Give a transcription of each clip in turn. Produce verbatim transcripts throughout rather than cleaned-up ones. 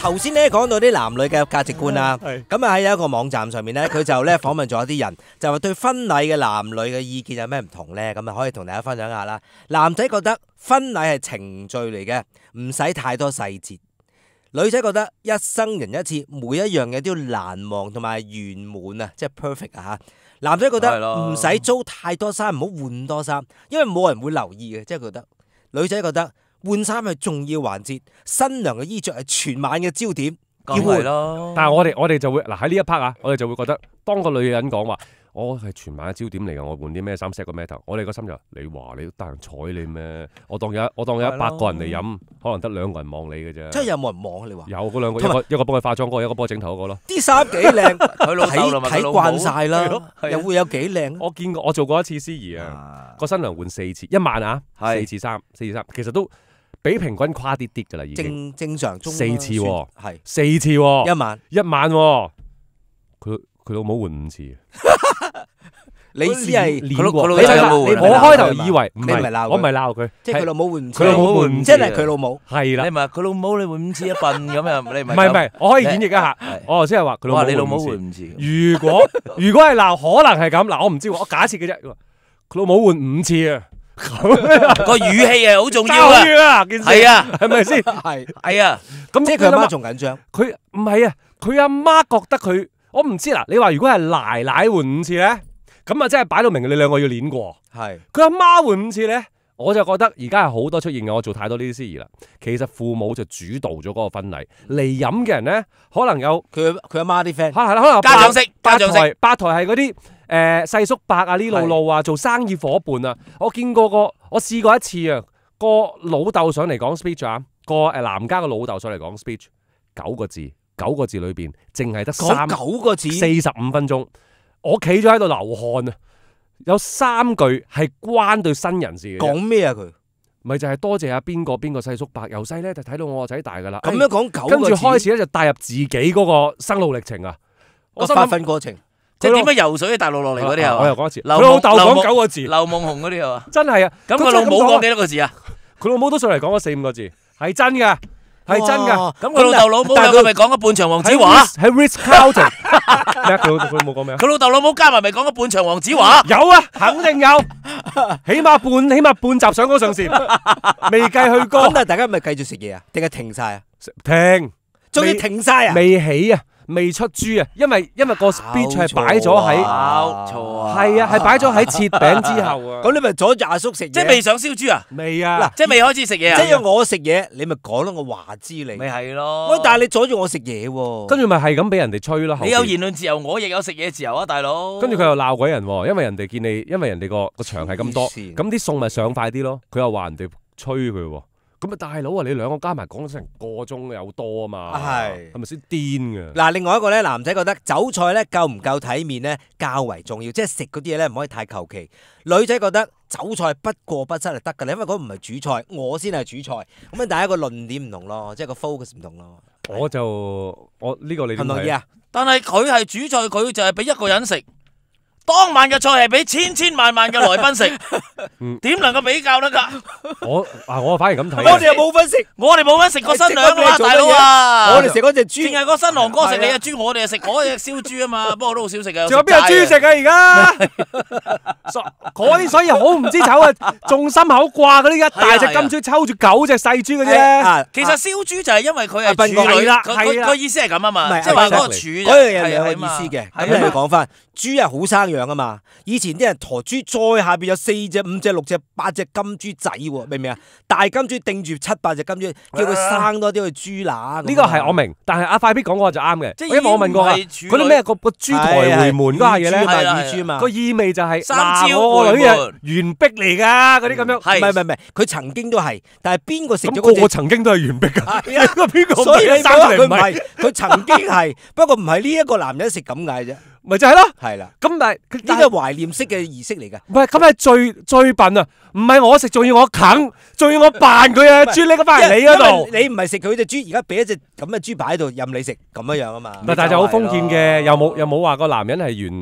頭先咧講到啲男女嘅價值觀啦，咁啊喺一個網站上面咧，佢就咧訪問咗一啲人，就話對婚禮嘅男女嘅意見有咩唔同咧？咁啊可以同大家分享下啦。男仔覺得婚禮係程序嚟嘅，唔使太多細節；女仔覺得一生人一次，每一樣嘢都要難忘同埋圓滿啊，即係 perfect 啊嚇。男仔覺得唔使租太多衫，唔好換多衫，因為冇人會留意嘅，即係覺得。女仔覺得換衫係重要環節，新娘嘅衣着係全晚嘅焦點，要換咯。 但係我哋我哋就會嗱喺呢一 part 啊，我哋就會覺得，當個女人講話，我係全晚嘅焦點嚟嘅，我換啲咩衫 set 個咩頭，我哋個心就你話你都得人睬你咩？我當有我當有一百個人嚟飲，可能得兩個人望你嘅啫。 即係有冇人望你話？ 有嗰兩個，一個一個幫佢化妝嗰個，一個幫佢整頭嗰個咯。 啲衫幾靚，睇睇慣晒啦，又會有幾靚？ 我見過，我做過一次司儀啊，個新娘換四次，一晚啊，四次衫，四次衫，其實都。比平均誇啲啲㗎啦，已經正正常中四次喎， 係四次喎， 一晚一晚喎，佢佢老母換五次。 你意思係練過？ 你我開頭以為唔係，我唔係鬧佢， 即係佢老母換五次， 佢老母換五次， 即係佢老母係啦。 你咪佢老母，你換五次一笨咁樣，你唔係唔係唔係，我可以演繹一下。我頭先係話佢老母， 你老母換五次。 如果如果係鬧，可能係咁嗱，我唔知，我假設嘅啫。佢老母換五次啊！ 個語氣係好重要啊，係啊， 係咪先？ 係係啊， 咁即係佢阿媽仲緊張。 佢唔係啊，佢阿媽覺得佢，我唔知嗱。你話如果係奶奶換五次咧，咁啊真係擺到明，你兩個要練過。 係佢阿媽換五次咧，我就覺得而家係好多出現嘅。我做太多呢啲司儀啦，其實父母就主導咗嗰個婚禮。嚟飲嘅人咧，可能有佢佢阿媽啲 friend， 可能可能家長式，家長式， 八台係嗰啲。誒細叔伯啊，呢路路啊，做生意伙伴啊，我見過個，我試過一次啊，個老豆上嚟講 speech 啊，個誒男家個老豆上嚟講 speech，九個字，九個字裏邊淨係得三九個字， 四十五分鐘，我企咗喺度流汗啊，有三句係關對新人事嘅。 講咩啊佢？ 咪就係多謝阿邊個邊個細叔伯，由細咧就睇到我個仔大噶啦。 咁樣講九個字， 跟住開始咧就帶入自己嗰個生路歷程啊， 個發奮過程。 即係點樣游水大陸落嚟嗰啲啊？ 我又講一次，佢老豆講九個字， 劉夢熊嗰啲啊， 真係啊！ 咁佢老母講幾多個字啊？ 佢老母都上嚟講咗四五個字，係真㗎，係真㗎。 咁佢老豆老母有佢咪講咗半場黃子華？ 喺 Ritz Carlton 咩？佢老佢老母講咩啊？ 佢老豆老母加埋咪講咗半場黃子華？ 有啊，肯定有，起碼半起碼半集上綱上線，未計去歌。 咁但係大家咪繼續食嘢啊？定係停晒啊？ 停， 終於停晒啊？ 未起啊？未出豬啊，因為因為個 speech 係擺咗喺， 錯啊， 係啊，係擺咗喺切餅之後啊。 咁你咪阻住阿叔食嘢， 即係未上燒豬啊？ 未啊， 嗱，即係未開始食嘢啊？ 即係我食嘢，你咪講咯，我話知你。 咪係咯。 喂，但係你阻住我食嘢喎。 跟住咪係咁俾人哋吹咯。 你有言論自由，我亦有食嘢自由啊，大佬。 跟住佢又鬧鬼人喎，因為人哋見你，因為人哋個個場係咁多，咁啲餸咪上快啲咯。佢又話人哋吹佢喎。咁啊，大佬啊，你兩個加埋講咗成個鐘有多啊嘛，係係咪先癲嘅？嗱， 另外一個咧，男仔覺得酒菜咧夠唔夠體面咧較為重要，即係食嗰啲嘢咧唔可以太求其。女仔覺得酒菜不過不失係得㗎啦，因為嗰唔係主菜，我先係主菜。咁啊，大家個論點唔同咯，即係個 focus 唔同咯。 我就我呢個你同唔同意啊？ 但係佢係主菜，佢就係俾一個人食。當晚嘅菜係俾千千萬萬嘅來賓食，點能夠比較得㗎？ 我啊，我反而咁睇。 我哋又冇份食， 我哋冇份食過新娘啊嘛，大佬啊！ 我哋食嗰隻豬， 淨係個新郎哥食你嘅豬，我哋係食嗰隻燒豬啊嘛。不過我都好少食啊。 仲有邊有豬食啊？而家嗰啲所以好唔知醜啊！仲心口掛嗰啲一大隻金豬抽住九隻細豬嗰啲。 其實燒豬就係因為佢係處女啦，佢個意思係咁啊嘛，即係話嗰個處嗰樣嘢有個意思嘅。咁你講翻豬係好生養啊嘛，以前啲人駝豬再下邊有四隻、五隻、六隻、八隻金豬仔喎，明唔明啊？大金豬定住七八隻金豬，叫佢生多啲去豬乸。呢個係我明，但係阿快必講嗰個就啱嘅。因為我問過啊，嗰啲咩個個豬抬回門嗰下嘢咧， 乳豬嘛， 個意味就係三朝我個女嘅完璧嚟㗎，嗰啲咁樣。 唔係唔係唔係，佢曾經都係，但係邊個食咗嗰隻？個個曾經都係完璧㗎。係啊，邊個？ 所以你講佢唔係，佢曾經係，不過唔係呢一個男人食咁解啫。 咪就係咯， 係啦。 咁但係呢個懷念式嘅儀式嚟㗎。 唔係，咁係最最笨啊！唔係我食，仲要我啃，仲要我扮佢啊！豬拎翻嚟你嗰度， 你唔係食佢隻豬，而家俾一隻咁嘅豬擺喺度任你食，咁樣樣啊嘛。 但係就好封建嘅，又冇又冇話個男人係原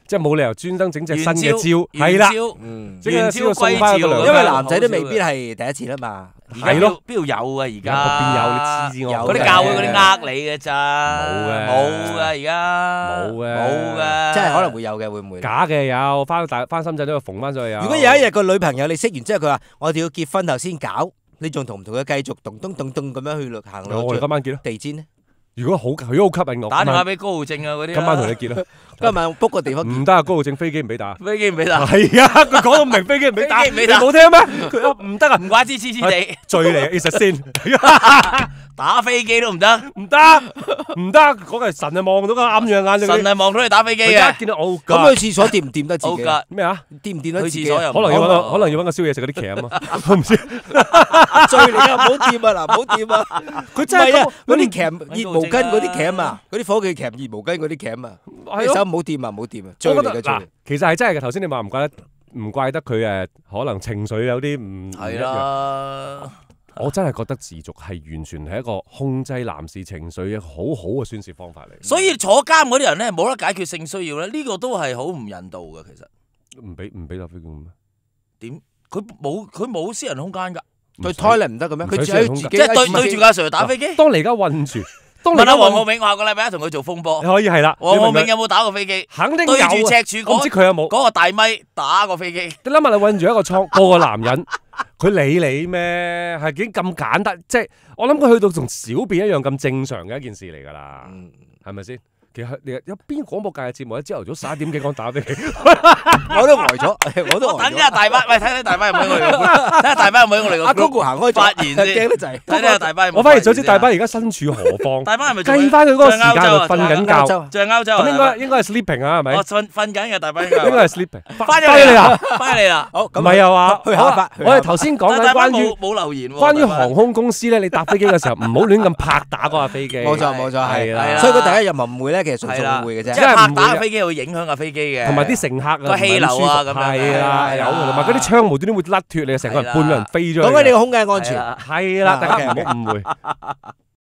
即係冇理由專登整隻新嘅招， 元係啦， 招嗯， 即係元朝送翻個歸趙糧因為男仔都未必係第一次啦嘛。 係咯， 邊度有啊？而家邊有你知知我嗰啲教會嗰啲呃你嘅咋？ 冇嘅冇嘅而家冇嘅冇嘅， 即係可能會有嘅，會唔會？ 假嘅有，翻大翻深圳都要縫翻上去有。 如果有一日個女朋友你識完之後，佢話我哋要結婚後先搞，你仲同唔同佢繼續咚咚咚咚咁樣去旅行我哋今晚結咯。 地氈呢？ 如果好，如果好吸引我， 打電話俾高浩正啊嗰啲。 今晚同你結咯。 今晚 book 個地方。 唔得啊，高浩正飛機唔俾打。 飛機唔俾打。 係啊，佢講到明飛機唔俾打， 飛機唔俾打你冇聽咩？佢話唔得啊， 唔怪之黐黐地， 罪嚟嘅，其實先。 打飛機都唔得， 唔得，唔得，嗰個係神啊望到個暗樣眼， 神係望到你打飛機佢嘅一。見到我咁去廁所掂唔掂得自己？ 好㗎， 咩啊？ 掂唔掂得自己？ 去廁所又唔可能要揾好個，可能要揾個宵夜食嗰啲鉗啊！我唔知， 醉嚟㗎，唔好掂啊！嗱，唔好掂啊！ 佢真係唔係啊，嗰啲鉗， 鉗熱毛巾嗰啲鉗啊，嗰啲伙計鉗熱毛巾嗰啲鉗啊， 係咯你手唔好掂啊，唔好掂啊！醉嚟嘅我覺得嗱醉。， 其實係真係嘅。頭先你話唔怪得，唔怪得佢誒，可能情緒有啲唔唔一係樣。 啦。 我真係覺得自瀆係完全係一個控制男士情緒嘅好好嘅宣泄方法嚟。 所以坐監嗰啲人咧，冇得解決性需要咧，呢個都係好唔人道嘅。其實唔俾唔俾搭飛機咩？ 點佢冇佢冇私人空間㗎， 對 toilet 唔得嘅咩？ 唔使佢只喺自己即係對喺自己對住架 Sir 打飛機。 當你而家困住，當你問而家困下黃浩銘，我下個禮拜一同佢做風波你。可以係啦。 黃浩你明唔明銘有冇打過飛機？ 肯定有對住啊赤柱嗰我唔知佢有冇。 嗰個大咪打過飛機。 你諗下，你困住一個倉，個個男人，佢理你咩？係幾咁簡單？即係我諗佢去到同小便一樣咁正常嘅一件事嚟㗎啦， 嗯係咪先？其實你有邊廣播界嘅節目咧？朝頭早十一點幾講打飛機， 我都呆咗，我都我等呆咗。 下大班，喂，睇睇大班有冇喺我哋個 group，睇下大班有冇喺我哋個阿 group Google 行開咗發言先， 驚得滯。 睇睇下大班有冇發言先啊。 我反而想知大班而家身處何方？ 大班係咪仲喺計翻佢嗰個時間仲喺歐洲啊佢瞓緊覺， 洲仲係歐洲啊？ 咁應該應該係 sleeping 啊，係咪？ 我瞓瞓緊嘅大班應該應該係 sleeping。 翻咗返嚟啦嚟啦，翻嚟啦。 好， 唔係啊嘛， 去下好啦一去下一我哋頭先講緊但係大班關於冇冇留言喎。 關於大班航空公司咧，你搭飛機嘅時候唔好亂咁拍打嗰架飛機。 冇錯冇錯係係啦所以佢大家任何誤會咧，其實純屬係啦誤會嘅啫。 即係拍真係唔會嘅打飛機會影響架飛機嘅， 同埋啲乘客啊， 個氣流啊咁樣係啦， 係啦有同埋嗰啲窗無端端會甩脱你，成個人係啦半個人飛咗去嘅。 講緊你個空間安全。 係啦係啦， 啊大家唔 OK，OK 好誤會。